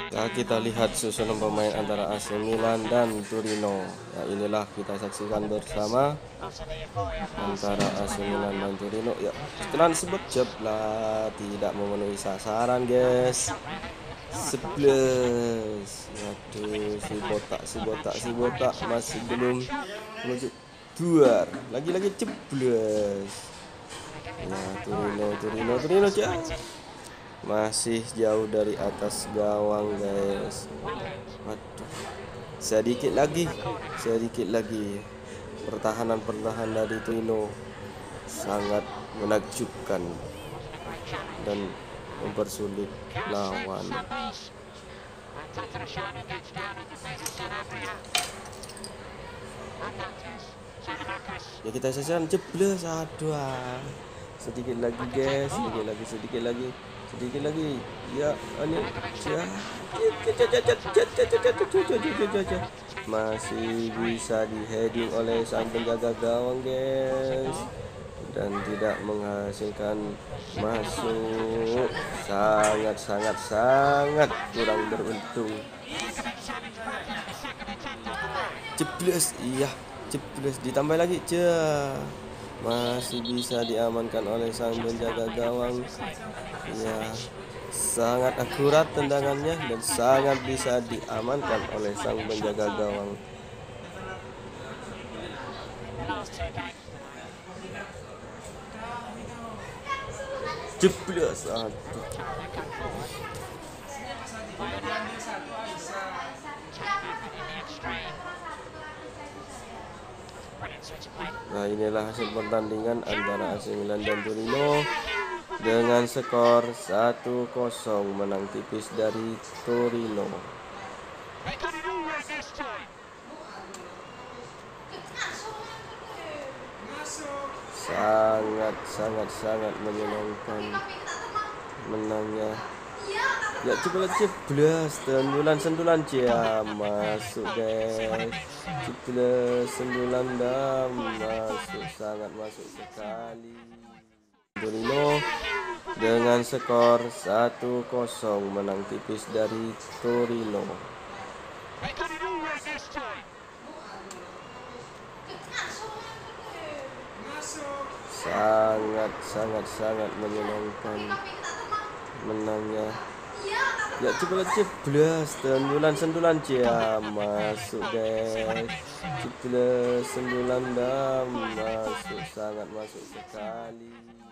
Ya, kita lihat susunan pemain antara AC Milan dan Torino. Ya, inilah kita saksikan bersama antara AC Milan dan Torino. Ya, setelah sebut jeblah tidak memenuhi sasaran, guys. 11. Waduh, si botak masih belum menuju duar. Lagi-lagi jeblos. Ya, Torino ya. Masih jauh dari atas gawang, guys. Waduh. Sedikit lagi. Pertahanan dari Torino sangat menakjubkan dan mempersulit lawan. Ya, kita sasaran jeblos. Aduh. Sedikit lagi, guys. Sedikit lagi. Ya, ini ya. Masih bisa diheading oleh sang penjaga gawang, guys, dan tidak menghasilkan masuk. Sangat kurang beruntung. Jeblos, iya, jeblos, ditambah lagi. Masih bisa diamankan oleh sang penjaga gawang. Ya, sangat akurat tendangannya dan sangat bisa diamankan oleh sang penjaga gawang. Jeblos, aduh. Nah, inilah hasil pertandingan antara AC Milan dan Torino dengan skor 1-0 menang tipis dari Torino. Sangat menyenangkan menangnya. Ya, coba jeblos, sendulan ya masuk, guys. Jeblos, sendulan masuk, sangat masuk sekali. Torino dengan skor 1-0 menang tipis dari Torino. Sangat menyenangkan menangnya. Ya, coba jeblos, sendulan ya masuk, guys. Jeblos, sendulan masuk, sangat masuk sekali.